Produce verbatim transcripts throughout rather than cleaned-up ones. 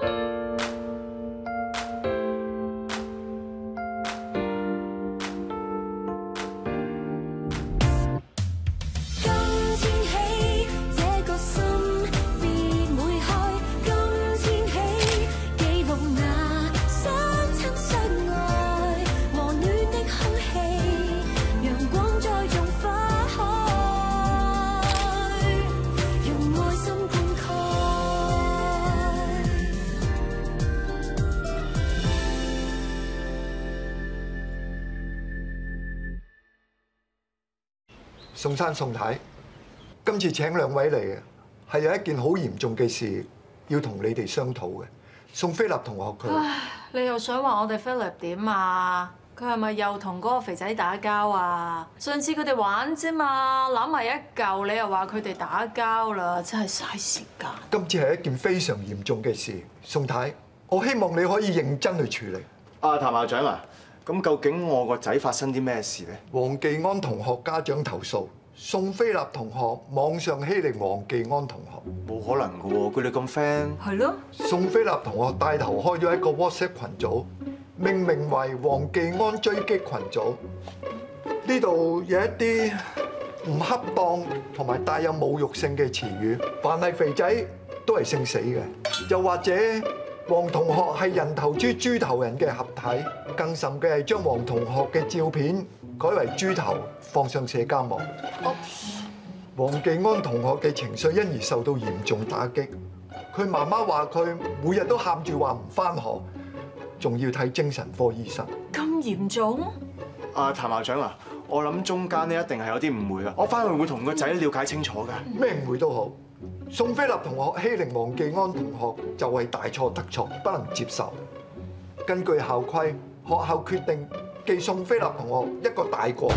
宋生宋太，今次請兩位嚟嘅係有一件好嚴重嘅事要同你哋商討嘅。宋菲立同學佢， 唉，你又想話我哋 Philip 點啊？佢係咪又同嗰個肥仔打交啊？上次佢哋玩啫嘛，攬埋一嚿，你又話佢哋打交啦，真係嘥時間。 今次係一件非常嚴重嘅事，宋太，我希望你可以認真去處理。 啊，譚校長啊！咁究竟我個仔發生啲咩事咧？ 黃技安同學家長投訴，宋菲立同學網上欺凌黃技安同學。 冇可能㗎喎，佢哋咁 friend。 係咯。 宋菲立同學帶頭開咗一個 WhatsApp 群組，命名為黃技安追擊群組。呢度有一啲唔恰當同埋帶有侮辱性嘅詞語，凡係肥仔都係姓死嘅，又或者黃同學係人頭豬豬頭人嘅合體，更甚嘅係將黃同學嘅照片改為豬頭放上社交網。黃技安同學嘅情緒因而受到嚴重打擊，佢媽媽話佢每日都喊住話唔返學，仲要睇精神科醫生。 咁嚴重？ 啊，譚校長啊，我諗中間咧一定係有啲誤會啊，我返去會同個仔了解清楚㗎。 咩誤會都好。宋菲立同學欺凌黃技安同學就係大錯特錯，不能接受。根據校規，學校決定記宋菲立同學一個大過。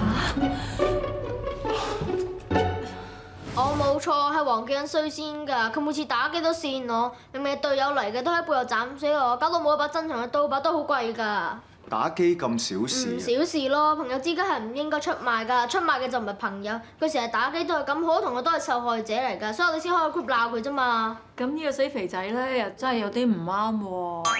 我冇錯，係黃技安衰先㗎。佢每次打機都跣我，明明係隊友嚟嘅，都喺背後斬死我，搞到冇一把珍藏嘅刀，把刀好貴㗎。 打機咁小事？ 唔小事咯，朋友之間係唔應該出賣㗎，出賣嘅就唔係朋友。佢成日打機都係咁，好多同學都係受害者嚟㗎，所以我哋先開個 group 鬧佢啫嘛。 咁呢個死肥仔咧，又真係有啲唔啱喎。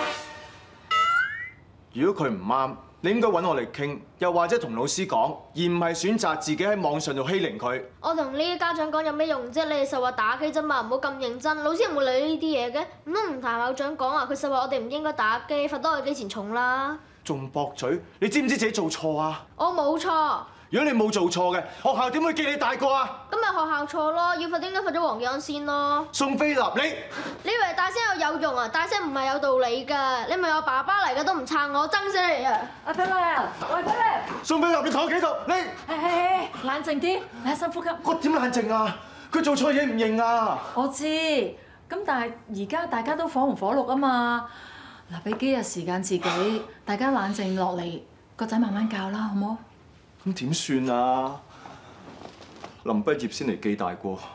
如果佢唔啱，你應該揾我嚟傾，又或者同老師講，而唔係選擇自己喺網上度欺凌佢。 我同呢啲家長講有咩用啫？你哋實話打機啫嘛，唔好咁認真。老師唔會理呢啲嘢嘅，唔通唔同校長講啊？佢實話我哋唔應該打機，罰多我幾錢重啦。仲駁嘴，你知唔知自己做錯啊？ 我冇錯。 如果你冇做錯嘅，學校點會記你大過啊？ 咁咪學校錯咯，要罰應該罰咗黃技安先咯。 宋菲立，你你以為大聲又有用啊？大聲唔係有道理㗎，你咪我爸爸嚟㗎都唔撐我，憎死你啊！ 阿菲立，喂菲立， 宋菲立，你坐喺度，你係係係，冷靜啲，嚟深呼吸。 我點冷靜啊？佢做錯嘢唔認啊！ 我知，咁但係而家大家都火紅火綠啊嘛。嗱，俾幾日時間自己，大家冷靜落嚟，個仔慢慢教啦，好冇？ 咁點算啊？臨畢業先嚟記大過。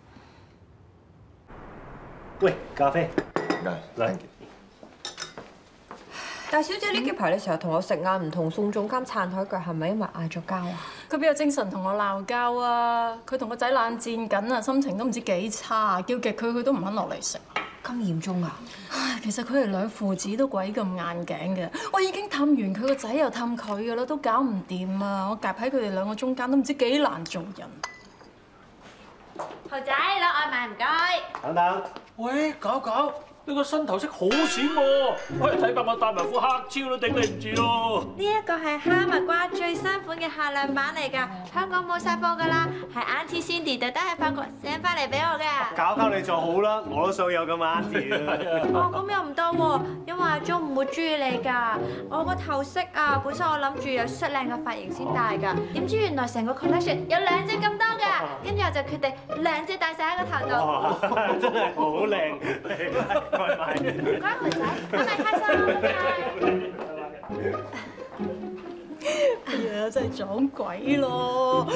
喂，咖啡。 嚟。 大小姐呢幾排你成日同我食晏，唔同宋總監撐台腳，係咪因為嗌咗交啊？ 佢邊有精神同我鬧交啊？佢同個仔冷戰緊啊，心情都唔知幾差，叫極佢佢都唔肯落嚟食。 咁嚴重啊！ 唉，其實佢哋兩父子都鬼咁硬頸嘅，我已經氹完佢個仔又氹佢噶啦，都搞唔掂啊！我夾喺佢哋兩個中間，都唔知幾難做人。 豪仔攞外賣唔該。 等等，喂，搞搞，你個新頭飾好閃喎！喂，睇怕我戴埋副黑超都頂你唔住咯。 呢一個係哈密瓜最新款嘅限量版嚟㗎，香港冇晒貨㗎啦，係 Auntie Cindy 特登喺法國 send 翻嚟俾我㗎。 搞搞你就好啦，我都想有咁 Auntie 哦，咁又唔得喎，因為阿鐘唔會中意你㗎。我個頭飾啊，本身我諗住有出靚嘅髮型先戴㗎，點知原來成個 collection 有兩隻咁多㗎，跟住我就決定兩隻戴晒喺個頭度。 哇，真係好靚！ 唔該，豪仔，我哋開心，拜拜。 哎呀，真係撞鬼咯，好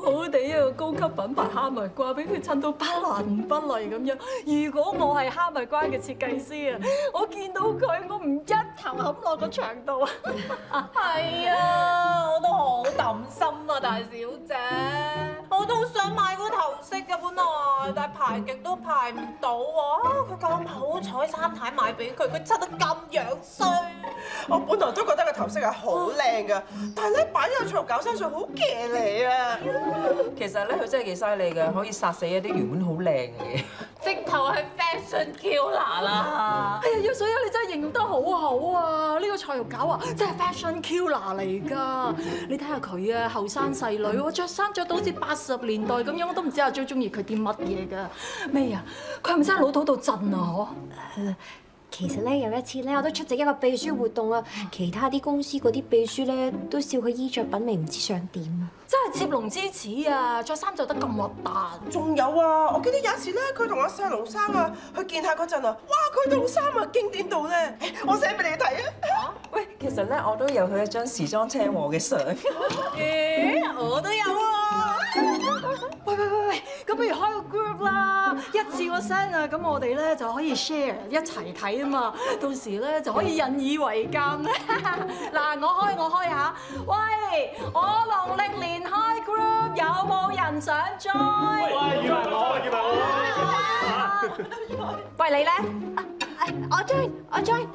好地一個高級品牌哈密瓜，俾佢襯到不倫不類咁樣。如果我係哈密瓜嘅設計師啊，我見到佢，我唔一頭冚落個牆度啊！ 係啊，我都好擔心啊，大小姐。我都想買個頭飾嘅本來，但係排極都排唔到喎。佢咁好彩，三太買俾佢，佢襯得咁樣衰。 我本來都覺得個頭飾係好靚㗎，但係咧擺咗喺卓搞身上好騎呢啊！ 其實咧，佢真係幾犀利嘅，可以殺死一啲原本好靚嘅嘢。 直頭係 fashion killer 啦！ 哎呀，葉水啊，你真係形容得好好啊！呢個菜肉餃啊，真係 fashion killer 嚟㗎。你睇下佢啊，後生細女喎，著衫着到好似八十年代咁樣，我都唔知阿最中意佢啲乜嘢㗎。咩啊？佢係咪真係老土到震啊？嗬？ 其實咧有一次咧，我都出席一個秘書活動啊，其他啲公司嗰啲秘書咧都笑佢衣着品味唔知想點啊！ 真係接龍之恥啊！着衫着得咁核突。 仲有啊，我記得有一次咧，佢同阿細龍生啊去見下嗰陣啊，哇！佢套衫啊經典到咧，我寫俾你睇啊！ 喂，其實咧我都有佢一張時裝車禍嘅相。 咦，我都有喎！ 喂喂喂喂，咁不如開個 group 啦，一次個 send 啊，咁我哋咧就可以 share 一齊睇啊嘛，到時咧就可以引以為鑑咧。嗱，我開我開下，喂，我農曆年開 group， 有冇人想 join？ 喂，以為我，以為我。 喂，你咧？我 join，我 join。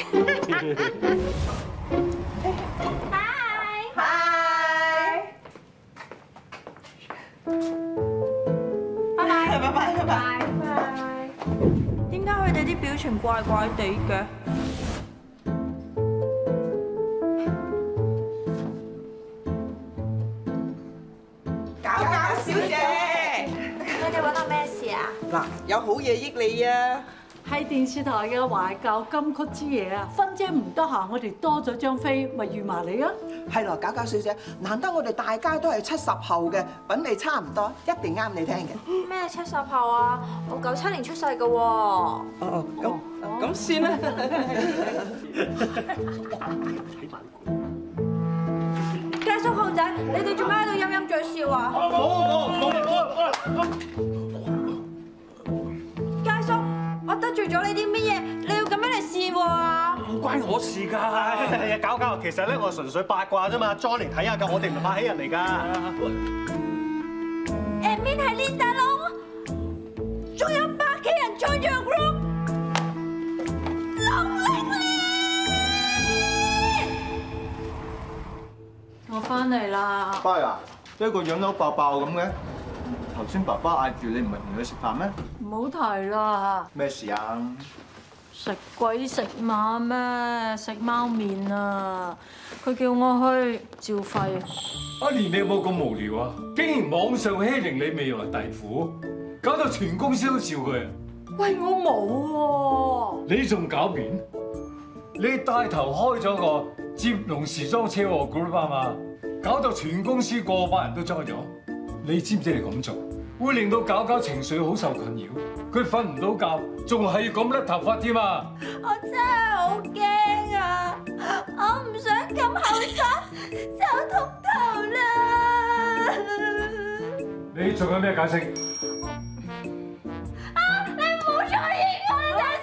Hi，Hi， 拜拜拜拜拜拜。 點解佢哋啲表情怪怪地嘅？ 搞搞小姐， 你哋揾我咩事啊？ 嗱，有好嘢益你啊！ 係電視台嘅懷舊金曲之夜啊，芬姐唔得閒，我哋多咗張飛，咪預埋你啊！ 係咯，搞搞小姐，難得我哋大家都係七十後嘅，品味差唔多，一定啱你聽嘅。 咩七十後啊？我九七年出世嘅喎。 哦哦，咁咁算啦。 家叔浩仔，你哋做咩喺度陰陰嘴笑啊？ 冇冇冇冇！ 家叔，我得罪咗你啲乜嘢？你要咁樣嚟試我啊？ 唔關我事㗎，搞搞，其實咧我純粹八卦啫嘛，join嚟睇下㗎，我哋唔係拍戲人嚟㗎。 admin 係 Linda 龍，仲有百幾人 join 咗個 group， 農曆年！ 我翻嚟啦。 爸啊，一個樣都爆爆咁嘅。頭先爸爸嗌住你，唔係同佢食飯咩？ 唔好提啦。 咩事啊？ 食鬼食馬咩？食貓麵啊！佢叫我去照肺。 阿蓮，你有冇咁無聊啊？竟然網上欺凌你未來弟婦，搞到全公司都笑佢。 喂，我冇喎。 你仲狡辯？你帶頭開咗個接龍時裝車禍 group 啊嘛，搞到全公司個班人都 join 咗。你知唔知你咁做會令到搞搞情緒好受困擾？佢瞓唔到覺，仲係要咁甩頭髮添啊！ 我真係好驚啊！我唔想咁後生就禿頭啦！ 你仲有咩解釋？ 啊！你唔好再應我啦，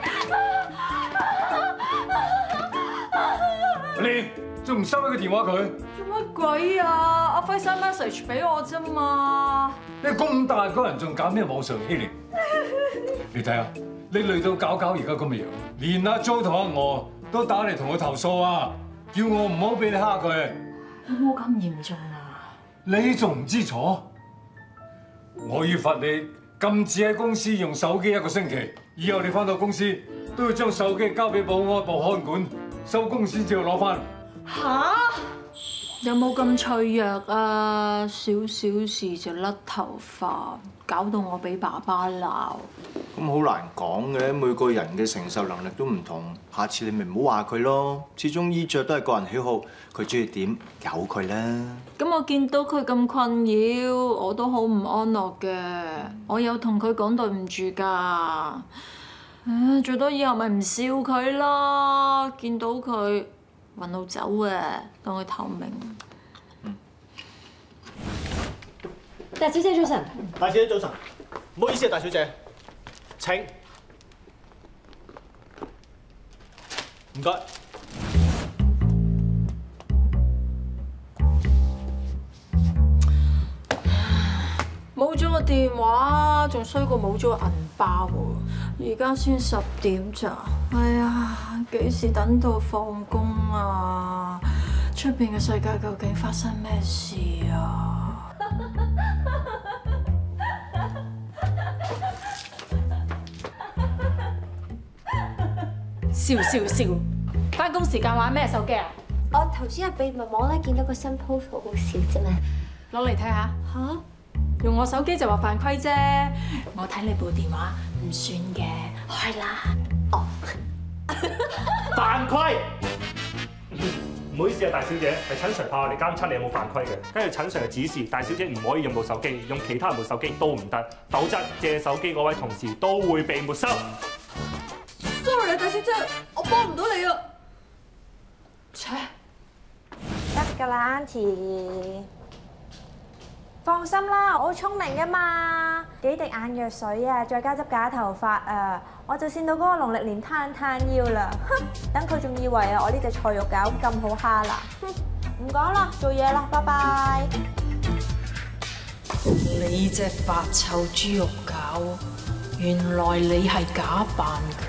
大小姐！ 你仲唔收一個電話佢？ 做乜鬼啊？阿輝 send message 俾我啫嘛。 你咁大個人仲搞咩網上欺凌？你睇下，你累到搞搞而家咁嘅樣，連阿 Jo 同阿我都打嚟同佢投訴啊，叫我唔好俾你蝦佢。 有冇咁嚴重啊？ 你仲唔知錯？我要罰你禁止喺公司用手機一個星期，以後你翻到公司都要將手機交俾保安部看管，收工先至要攞翻。 吓？有冇咁脆弱啊？少少事就甩頭髮，搞到我俾爸爸鬧。 咁好難講嘅，每個人嘅承受能力都唔同。下次你咪唔好話佢咯。始終衣着都係個人喜好，佢中意點由佢啦。 咁我見到佢咁困擾，我都好唔安樂嘅。我有同佢講對唔住㗎。唉，最多以後咪唔笑佢咯。見到佢暈到走啊，當佢透明。 大小姐早晨。 大小姐早晨，唔好意思啊，大小姐，請。唔該。 冇咗個電話，仲衰過冇咗個銀包喎。而家先十點咋？哎呀，幾時等到放工啊？出邊嘅世界究竟發生咩事啊？笑笑笑！返工時間玩咩手機啊？ 我頭先喺秘密網咧見到個新 post 好好笑啫嘛。 攞嚟睇下。嚇？用我手機就話犯規啫，我睇你部電話唔算嘅，開啦。哦， 犯規？唔好意思啊，大小姐，係陳 Sir 派我嚟監測你有冇犯規嘅。跟住陳 Sir 嘅指示，大小姐唔可以用部手機，用其他人部手機都唔得，否則借手機嗰位同事都會被沒收。 Sorry 啊，大小姐，我幫唔到你啊。切， 得㗎啦 ，Auntie。放心啦，我好聰明㗎嘛，幾滴眼藥水啊，再加執假頭髮啊，我就跣到嗰個農曆年攤攤腰啦。哼，等佢仲以為啊，我呢隻菜肉餃咁好蝦啦。哼，唔講啦，做嘢啦，拜拜。 你隻白臭豬肉餃，原來你係假扮㗎。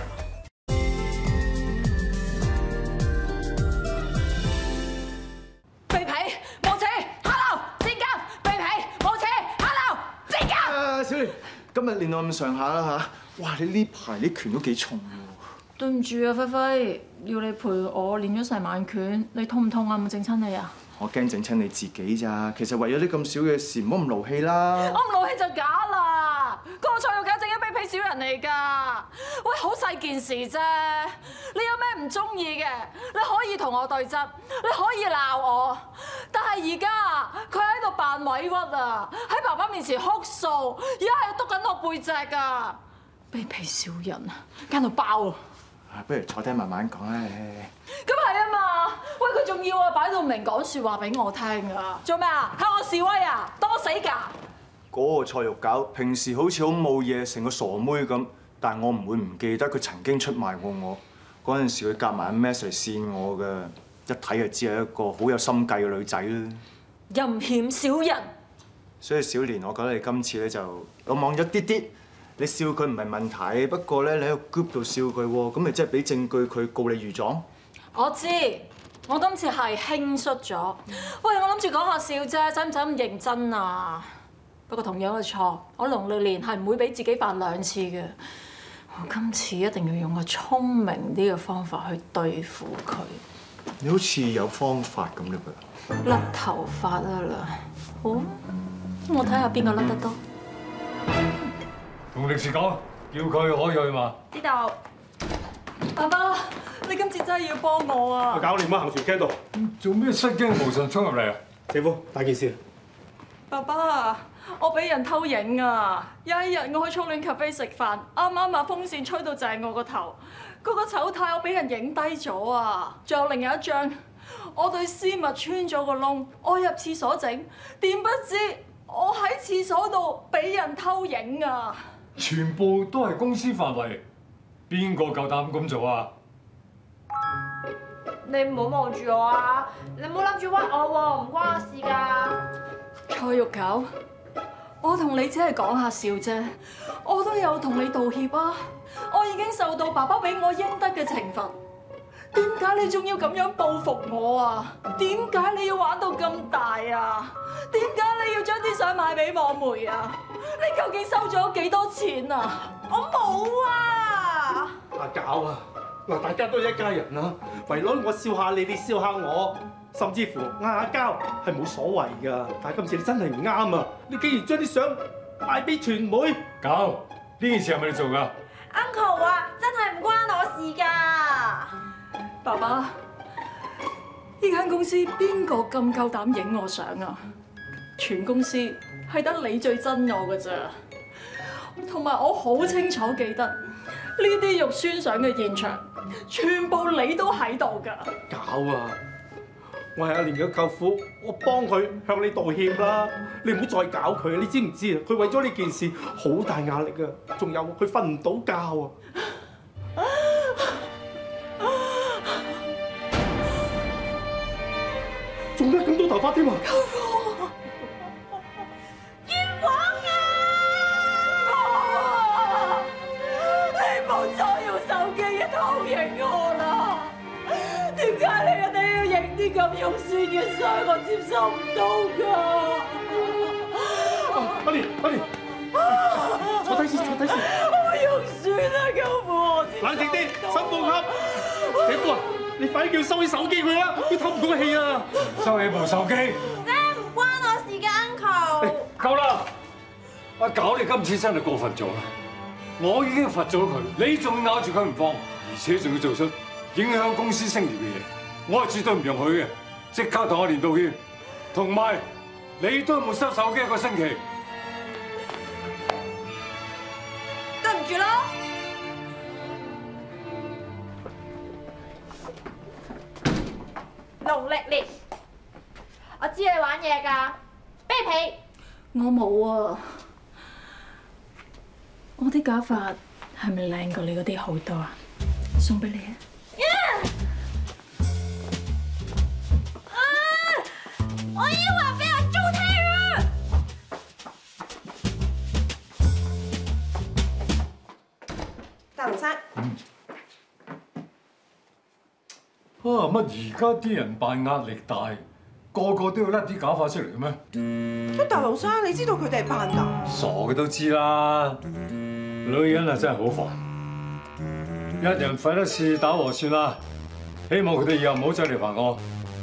肥皮冇車 ，Hello， 戰甲，肥皮冇車 ，Hello， 戰甲。啊，小蓮，今日練到咁上下啦嚇，哇！你呢排啲拳都幾重喎。 對唔住啊，輝輝，要你陪我練咗成晚拳，你痛唔痛啊？有冇整親你啊？ 我驚整親你自己咋，其實為咗啲咁少嘅事，唔好咁勞氣啦。 我唔勞氣就假啦，嗰個菜肉餃正一卑鄙小人嚟㗎。喂，好細件事啫，你有咩唔中意嘅？你可以同我對質，你可以鬧我，但係而家佢喺度扮委屈啊，喺爸爸面前哭訴，而家係督緊我背脊㗎。卑鄙小人啊，奸到爆啊！ 不如坐低慢慢講啦。 咁係啊嘛，喂佢仲要啊擺到明講説話俾我聽啊！做咩啊？向我示威啊？當我死㗎？ 嗰個菜肉餃平時好似好冇嘢，成個傻妹咁，但係我唔會唔記得佢曾經出賣過我。嗰陣時佢夾埋 mess 嚟扇我㗎，一睇就知係一個好有心計嘅女仔啦。 陰險小人！ 所以小蓮，我覺得你今次咧就魯莽咗啲啲。你笑佢唔係問題，不過咧你喺個 group 度笑佢喎，咁咪即係俾證據佢告你御狀？ 我知，我今次係輕率咗。喂，我諗住講下笑啫，使唔使咁認真啊？不過同樣嘅錯，我農曆年係唔會俾自己犯兩次嘅。我今次一定要用個聰明啲嘅方法去對付佢。 你好似有方法咁嘞噃？ 甩頭髮啊啦，好，我睇下邊個甩得多。 同歷史講，叫佢可以去嘛？ 知道。 爸爸，你今次真係要幫我啊！ 我搞你媽行船廳度， 做咩失驚無神衝入嚟啊？ 姐夫，大件事。 爸爸，我俾人偷影啊！有一日我去初戀 cafe 食飯，啱啱把風扇吹到正我個頭，嗰個醜態我俾人影低咗啊！仲有另一張，我對絲襪穿咗個窿，我入廁所整，點不知我喺廁所度俾人偷影啊！ 全部都係公司範圍，邊個夠膽咁做啊？ 你唔好望住我啊！你唔好諗住屈我喎，唔關我事㗎。 菜肉餃，我同你只係講下笑啫，我都有同你道歉啊！我已經受到爸爸俾我應得嘅懲罰，點解你仲要咁樣報復我啊？點解你要玩到咁大啊？點解你要將啲相賣俾網媒啊？你究竟收咗幾多錢啊？ 我冇啊！ 阿餃啊，嗱，大家都係一家人啊，為咗我笑下你，你笑下我，甚至乎嗌下交係冇所謂㗎。但係今次你真係唔啱啊！你竟然將啲相賣俾傳媒， 餃，呢件事係咪你做㗎 ？Uncle 啊，真係唔關我事㗎。 爸爸，呢間公司邊個咁夠膽影我相啊？全公司係得你最憎我㗎咋，同埋我好清楚記得呢啲肉酸相嘅現場，全部你都喺度㗎。 餃啊， 我係阿蓮嘅舅父，我幫佢向你道歉啦。你唔好再搞佢，你知唔知啊？佢為咗呢件事好大壓力啊，仲有佢瞓唔到覺啊！仲甩咁多頭髮添啊！ 舅父，冤枉啊！你冇再用手機一偷影我啦！點解你一定要影啲咁肉酸嘅相？我接受唔到㗎！ 阿蓮，阿蓮，坐低先，坐低先。 好肉酸啊，舅父！我接受唔到。 冷靜啲，深呼吸。姐夫啊，你快啲叫佢收起手機佢啦，佢透唔到氣啊！ 收起部手機。 咧唔關我事嘅 uncle。 夠啦！阿九，你今次真係過分咗啦！我已經罰咗佢，你仲咬住佢唔放，而且仲要做出影響公司聲譽嘅嘢，我係絕對唔容許嘅。即刻同阿蓮道歉，同埋你都沒收手機一個星期。 對唔住咯。農曆年，我知你玩嘢㗎，啤皮。 我冇啊，我啲假髮係咪靚過你嗰啲好多啊？送俾你啊！ 啊！我要話俾阿朱聽啊！ 大龍生。 啊！乜而家啲人扮壓力大，個個都要甩啲假髮出嚟嘅咩？ 乜大龍生，你知道佢哋係扮㗎？ 傻嘅都知啦，女人啊真係好煩，一人廢一次打和算啦。希望佢哋以後唔好再嚟煩我。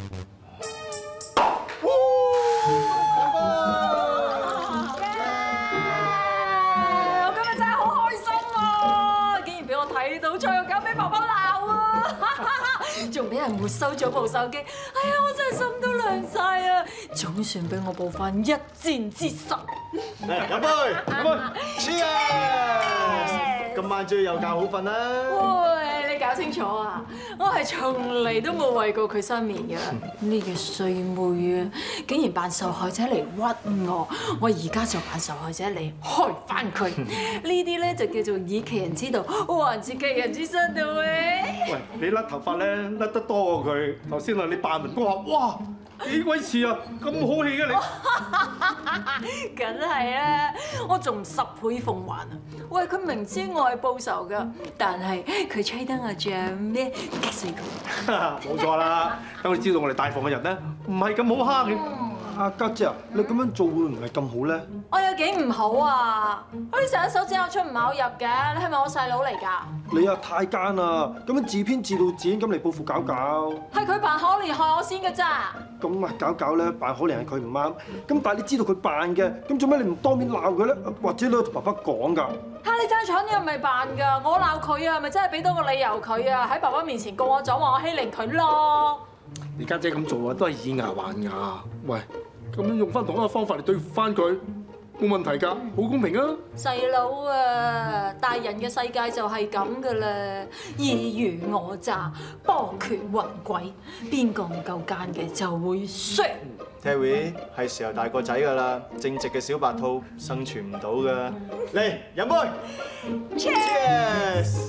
我今日真係好開心啊！竟然俾我睇到菜肉狗俾爸爸鬧啊！仲俾人沒收咗部手機，哎呀！我真係心都涼晒啊！總算俾我報翻一箭之仇。 嚟飲杯，飲杯 ，Cheers！ 今晚終於有覺好瞓啦。 喂，你搞清楚啊！我係從嚟都冇為過佢失眠嘅。呢個衰妹啊，竟然扮受害者嚟屈我，我而家就扮受害者嚟害翻佢。呢啲咧就叫做以其人之道還治其人之身到嘅。 喂，你甩頭髮咧甩得多過佢。頭先啊，你扮文哥話，哇，幾鬼似啊，咁好戲嘅你。 梗係啦，我仲十倍奉還啊！喂，佢明知我係報仇㗎，但係佢吹得我像咩？激死佢！ 冇錯啦，等佢知道我哋大房嘅人咧，唔係咁好蝦嘅。 阿家姐啊，你咁樣做會唔係咁好咧？ 我有幾唔好啊？我啲成日手指口出唔口入嘅，你係咪我細佬嚟㗎？ 你啊太奸啦！咁樣自編自導自演咁嚟報復搞搞。 係佢扮可憐害我先㗎咋？ 咁啊搞搞咧，扮可憐係佢唔啱。咁但係你知道佢扮嘅，咁做咩你唔當面鬧佢咧？或者你同爸爸講㗎？ 嚇！你真係蠢，你係咪扮㗎？我鬧佢啊，係咪真係俾多個理由佢啊？喺爸爸面前告我狀，話我欺凌佢咯。 你家姐咁做啊，都係以牙還牙。喂，咁樣用翻同一個方法嚟對付翻佢，冇問題㗎，好公平啊！ 細佬啊，大人嘅世界就係咁㗎啦，爾虞我詐，波譎雲詭，邊個唔夠奸嘅就會輸。 Terry 係時候大個仔㗎啦，正直嘅小白兔生存唔到㗎。嚟飲杯 ，Cheers！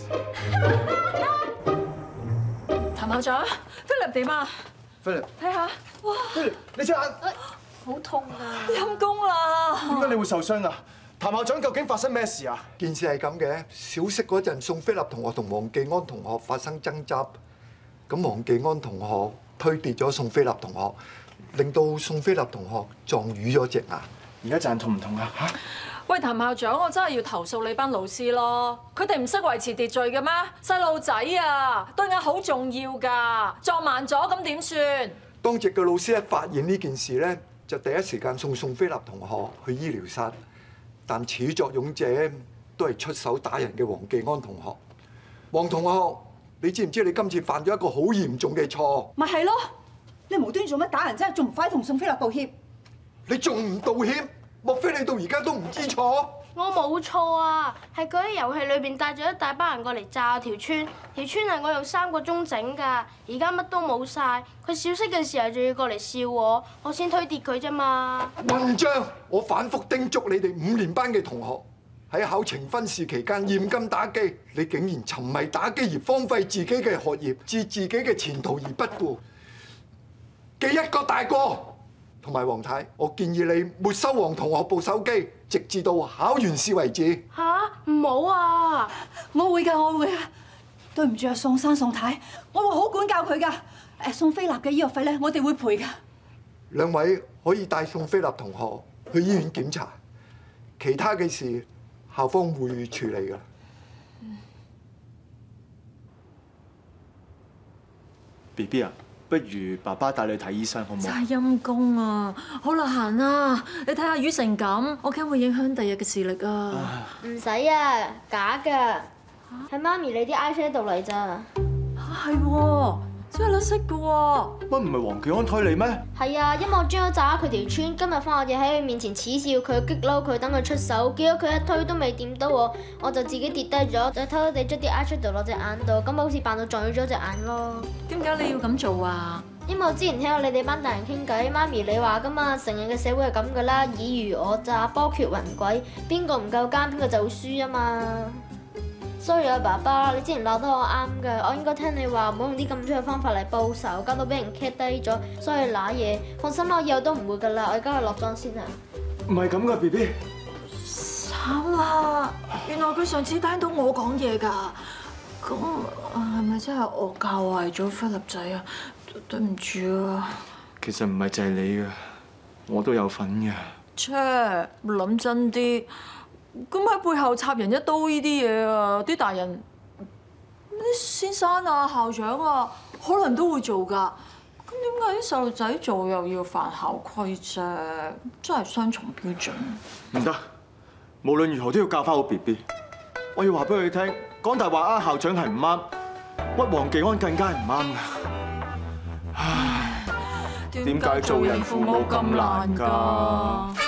譚校長 ，Philip 點啊 ？Philip， 睇下，哇 ！Philip，你隻眼好痛啊！陰公啦！ 點解你會受傷啊？譚校長究竟發生咩事啊？ 件事係咁嘅，小息嗰陣，宋菲立同學同黃記安同學發生爭執，咁黃記安同學推跌咗宋菲立同學，令到宋菲立同學撞瘀咗隻牙。 而家陣痛唔痛啊？嚇！ 喂，譚校長，我真係要投訴你班老師咯！佢哋唔識維持秩序嘅咩？細路仔啊，對眼好重要㗎，撞慢咗咁點算？ 當值嘅老師一發現呢件事咧，就第一時間送宋菲立同學去醫療室，但始作俑者都係出手打人嘅黃記安同學。黃同學，你知唔知你今次犯咗一個好嚴重嘅錯？ 咪係咯，你無端做乜打人啫？仲唔快同宋菲立道歉？ 你仲唔道歉？莫非你到而家都唔知錯？ 我冇錯啊，係佢喺遊戲裏邊帶咗一大班人過嚟炸條村，條村係我用三個鐘整㗎，而家乜都冇晒。佢小息嘅時候仲要過嚟笑我，我先推跌佢啫嘛。 混帳！我反覆叮囑你哋五年班嘅同學喺考呈分試期間嚴禁打機，你竟然沉迷打機而荒廢自己嘅學業，置自己嘅前途而不顧，記一個大過。同埋黃太，我建議你沒收黃同學部手機，直至到考完試為止。 吓？唔好啊！ 我會㗎，我會啊！對唔住啊，宋生宋太，我會好管教佢㗎。誒，宋菲立嘅醫藥費咧，我哋會賠㗎。 兩位可以帶宋菲立同學去醫院檢查，其他嘅事校方會處理㗎。 B B 啊，不如爸爸帶你睇醫生好唔好？ 真係陰公啊！好啦，行啦，你睇下瘀成咁，我驚會影響第日嘅視力啊！ 唔使啊，假㗎，係媽咪你啲 eyeshadow 嚟咋？ 嚇係喎，真係甩色㗎喎！ 乜唔係黃技安推你咩？ 係啊，因為我專咗炸佢條村，今日翻學嘢喺佢面前恥笑佢，激嬲佢，等佢出手，結果佢一推都未掂到我，我就自己跌低咗，就偷偷地捽啲 eyeshadow 落隻眼度，咁好似扮到撞咗隻眼咯。 點解你要咁做啊？ 因為我之前聽過你哋班大人傾偈，媽咪你話噶嘛，成日嘅社會係咁噶啦，爾虞我詐，波譎雲詭，邊個唔夠奸，邊個就會輸啊嘛。sorry 啊，爸爸，你之前鬧得我啱㗎，我應該聽你話，唔好用啲咁粗嘅方法嚟報仇，搞到俾人 cat 低咗，所以揦嘢。放心啦，我以後都唔會㗎啦，我而家去落妝先啊。 唔係咁噶 ，B B。 慘啦！原來佢上次聽到我講嘢㗎，咁係咪真係我教壞咗菲立仔啊？對唔住啊！ 其實唔係就係你㗎，我都有份㗎。 切，諗真啲。咁喺背後插人一刀呢啲嘢啊，啲大人、啲先生啊、校長啊，可能都會做㗎。咁點解啲細路仔做又要犯校規啫？真係雙重標準。 唔得，無論如何都要教翻好 B B。我要話俾佢聽，講大話呃校長係唔啱，屈黃技安更加係唔啱㗎。唉，點解做人父母咁難㗎？